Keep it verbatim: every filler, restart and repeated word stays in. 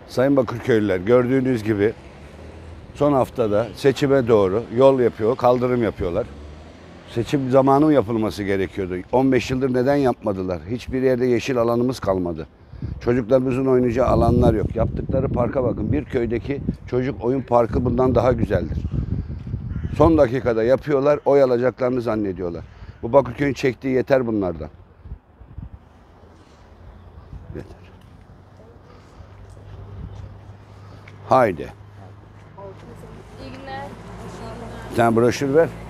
Sayın Bakırköylüler, gördüğünüz gibi son haftada seçime doğru yol yapıyor, kaldırım yapıyorlar. Seçim zamanı mı yapılması gerekiyordu? on beş yıldır neden yapmadılar? Hiçbir yerde yeşil alanımız kalmadı. Çocuklarımızın oynayacağı alanlar yok. Yaptıkları parka bakın. Bir köydeki çocuk oyun parkı bundan daha güzeldir. Son dakikada yapıyorlar, oy alacaklarını zannediyorlar. Bu Bakırköy'ün çektiği yeter bunlardan. Yeter. Haydi. İyi günler. Sen broşür ver.